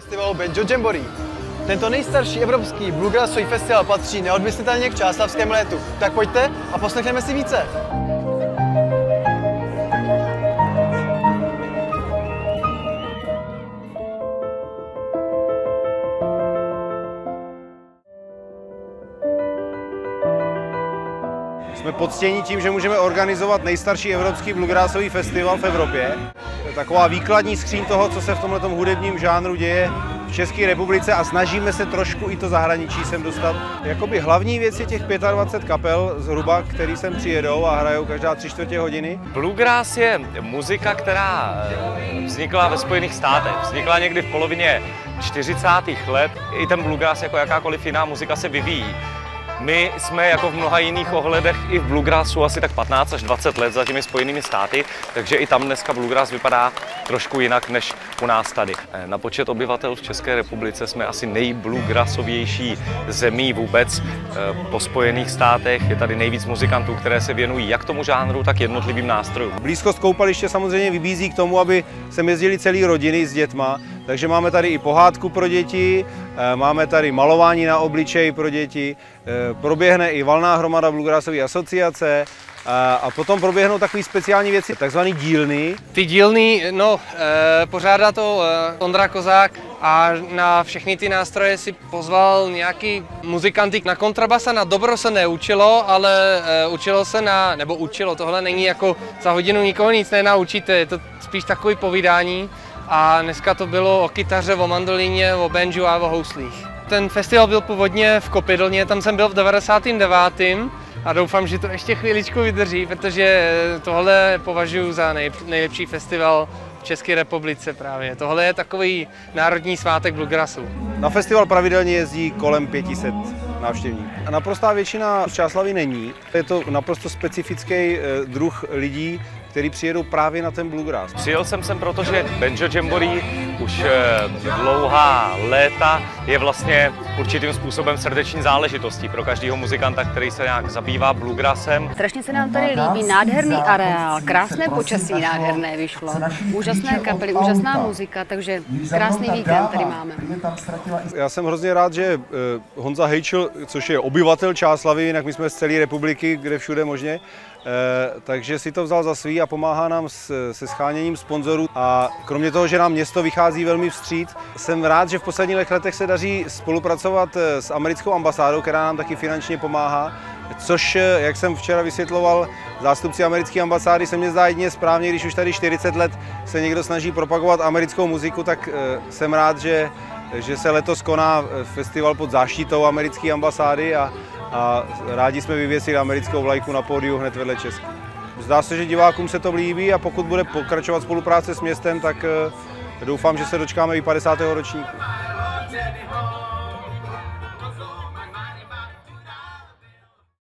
festivalu Banjo Jamboree. Tento nejstarší evropský bluegrassový festival patří neodmyslitelně k čáslavskému létu. Tak pojďte a poslechneme si více. Jsme poctěni tím, že můžeme organizovat nejstarší evropský bluegrassový festival v Evropě. To je taková výkladní skříň toho, co se v tomhletom hudebním žánru děje v České republice a snažíme se trošku i to zahraničí sem dostat. Jakoby hlavní věc je těch 25 kapel zhruba, který sem přijedou a hrajou každá 3/4 hodiny. Bluegrass je muzika, která vznikla ve Spojených státech. Vznikla někdy v polovině 40. let. I ten bluegrass jako jakákoliv jiná muzika se vyvíjí. My jsme jako v mnoha jiných ohledech i v bluegrassu asi tak 15 až 20 let za těmi Spojenými státy, takže i tam dneska bluegrass vypadá trošku jinak než u nás tady. Na počet obyvatel v České republice jsme asi nejbluegrassovější zemí vůbec. Po Spojených státech je tady nejvíc muzikantů, které se věnují jak tomu žánru, tak jednotlivým nástrojům. Blízkost koupaliště samozřejmě vybízí k tomu, aby sem jezdili celé rodiny s dětma, takže máme tady i pohádku pro děti, máme tady malování na obličeji pro děti, proběhne i valná hromada bluegrassové asociace a potom proběhnou takové speciální věci, takzvané dílny. Ty dílny, pořádá to Ondra Kozák a na všechny ty nástroje si pozval nějaký muzikanty. Na kontrabasa na dobro se neučilo, ale učilo se tohle není jako za hodinu nikoho nic nenaučíte, je to spíš takový povídání. A dneska to bylo o kytaře, o mandolíně, o banju a o houslích. Ten festival byl původně v Kopidlně, tam jsem byl v 99. a doufám, že to ještě chvíličku vydrží, protože tohle považuji za nejlepší festival v České republice právě. Tohle je takový národní svátek bluegrassu. Na festival pravidelně jezdí kolem 500 návštěvníků. Naprostá většina z Čáslavy není. Je to naprosto specifický druh lidí, který přijedou právě na ten bluegrass. Přijel jsem sem, protože Banjo Jamboree už dlouhá léta je vlastně určitým způsobem srdeční záležitostí pro každého muzikanta, který se nějak zabývá bluegrassem. Strašně se nám tady líbí, nádherný areál, krásné počasí nádherné vyšlo, úžasné kapely, úžasná muzika, takže krásný víkend tady máme. Já jsem hrozně rád, že Honza Hejčl, což je obyvatel Čáslavy, jinak my jsme z celé republiky, kde všude možně, takže si to vzal za svý a pomáhá nám se sháněním sponzorů. A kromě toho, že nám město vychází velmi vstříc, jsem rád, že v posledních letech se daří spolupracovat s americkou ambasádou, která nám taky finančně pomáhá, což, jak jsem včera vysvětloval, zástupci americké ambasády se mně zdá jedině správně, když už tady 40 let se někdo snaží propagovat americkou muziku, tak jsem rád, že se letos koná festival pod záštitou americké ambasády a rádi jsme vyvěsili americkou vlajku na pódiu hned vedle Česky. Zdá se, že divákům se to líbí a pokud bude pokračovat spolupráce s městem, tak doufám, že se dočkáme i 50. ročníku.